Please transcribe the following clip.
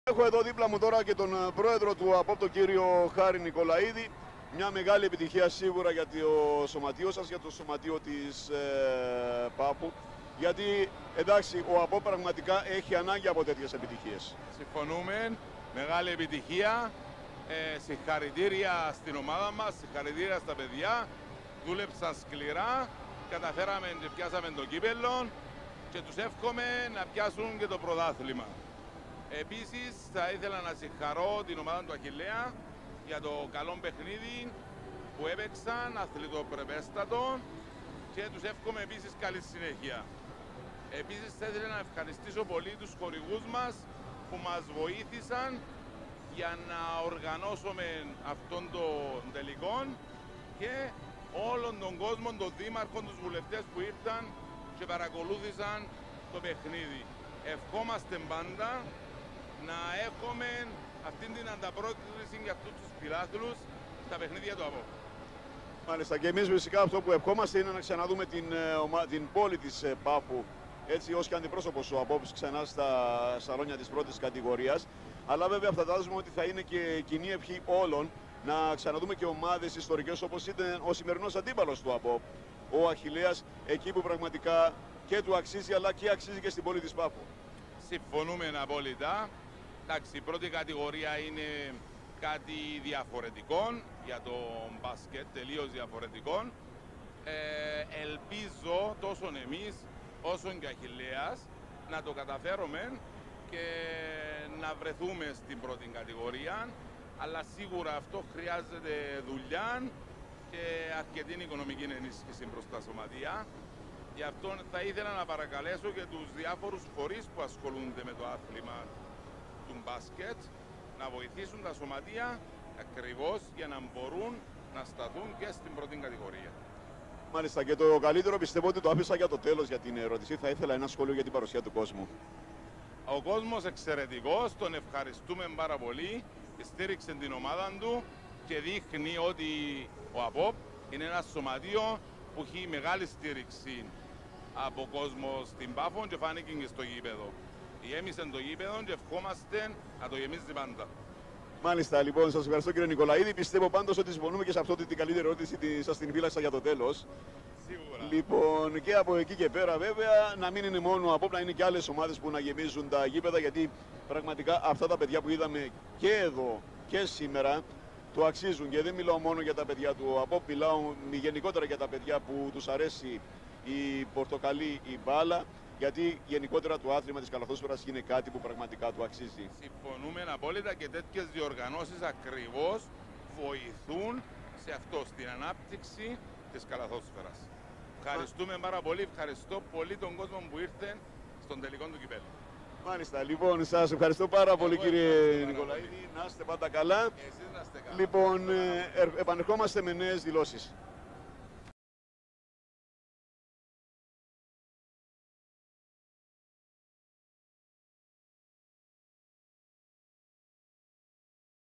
Έχω εδώ δίπλα μου τώρα και τον πρόεδρο του ΑΠΟΠ, τον κύριο Χάρη Νικολαίδη. Μια μεγάλη επιτυχία σίγουρα για το σωματείο σας, για το σωματείο της Πάφου. Γιατί εντάξει, ο ΑΠΟΠ πραγματικά έχει ανάγκη από τέτοιες επιτυχίες. Συμφωνούμε. Μεγάλη επιτυχία. Συγχαρητήρια στην ομάδα μας, συγχαρητήρια στα παιδιά. Δούλεψαν σκληρά, καταφέραμε και πιάσαμε το κύπελλο και τους εύχομαι να πιάσουν και το πρωτάθλημα. Επίσης θα ήθελα να συγχαρώ την ομάδα του Αχιλλέα για το καλό παιχνίδι που έπαιξαν, αθλητοπρεπέστατο, και τους εύχομαι επίσης καλή συνέχεια. Επίσης θα ήθελα να ευχαριστήσω πολύ τους χορηγούς μας που μας βοήθησαν για να οργανώσουμε αυτόν τον τελικό και όλον τον κόσμο, των δήμαρχων, τους βουλευτές που ήρθαν και παρακολούθησαν το παιχνίδι. Ευχόμαστε πάντα να έχουμε αυτήν την ανταπρόκριση για αυτούς τους φιλάθλους στα παιχνίδια του ΑΠΟΠ. Μάλιστα, και εμείς φυσικά αυτό που ευχόμαστε είναι να ξαναδούμε την πόλη της Πάφου, έτσι ως και αντιπρόσωπος ο ΑΠΟΠ ξανά στα σαλόνια της πρώτης κατηγορίας. Αλλά βέβαια φαντάζομαι ότι θα είναι και κοινή ευχή όλων να ξαναδούμε και ομάδες ιστορικές όπως ήταν ο σημερινός αντίπαλος του ΑΠΟΠ, ο Αχιλλέας, εκεί που πραγματικά και του αξίζει αλλά και αξίζει και στην πόλη της Πάφου. Συμφωνούμε απόλυτα. Εντάξει, η πρώτη κατηγορία είναι κάτι διαφορετικό για το μπάσκετ, τελείως διαφορετικό. Ελπίζω τόσο εμείς όσο και ο Αχιλλέας να το καταφέρουμε και να βρεθούμε στην πρώτη κατηγορία, αλλά σίγουρα αυτό χρειάζεται δουλειά και αρκετή οικονομική ενίσχυση προς τα σωματεία. Γι' αυτό θα ήθελα να παρακαλέσω και τους διάφορους φορείς που ασχολούνται με το άθλημα του μπάσκετ να βοηθήσουν τα σωματεία ακριβώς για να μπορούν να σταθούν και στην πρώτη κατηγορία. Μάλιστα, και το καλύτερο πιστεύω ότι το άφησα για το τέλος για την ερώτηση. Θα ήθελα ένα σχόλιο για την παρουσία του κόσμου. Ο κόσμος εξαιρετικός, τον ευχαριστούμε πάρα πολύ, στήριξε την ομάδα του και δείχνει ότι ο ΑΠΟΠ είναι ένα σωματείο που έχει μεγάλη στήριξη από κόσμο στην Πάφο και φάνηκε και στο γήπεδο. Γέμισε το γήπεδο και ευχόμαστε να το γεμίζει πάντα. Μάλιστα, λοιπόν, σας ευχαριστώ κύριε Νικολαίδη. Πιστεύω πάντως ότι συμφωνούμε και σε αυτό ότι την καλύτερη ερώτηση σας την φύλαξα για το τέλος. Σίγουρα. Λοιπόν, και από εκεί και πέρα, βέβαια, να μην είναι μόνο από να είναι και άλλες ομάδες που να γεμίζουν τα γήπεδα, γιατί πραγματικά αυτά τα παιδιά που είδαμε και εδώ και σήμερα το αξίζουν. Και δεν μιλάω μόνο για τα παιδιά του ΑΠΟΠ, μιλάω γενικότερα για τα παιδιά που τους αρέσει η πορτοκαλί, η μπάλα, γιατί γενικότερα το άθλημα της καλαθόσφαιρας είναι κάτι που πραγματικά του αξίζει. Συμφωνούμε απόλυτα και τέτοιες διοργανώσεις ακριβώς βοηθούν σε αυτό, στην ανάπτυξη της καλαθόσφαιρας. Ευχαριστούμε πάρα πολύ, ευχαριστώ πολύ τον κόσμο που ήρθε στον τελικό του κυπέλλου. Μάλιστα, λοιπόν, σας ευχαριστώ πάρα πολύ κύριε Νικολαίδη, να είστε πάντα καλά. Εσείς να είστε καλά. Λοιπόν, επανερχόμαστε με νέες δηλώσεις.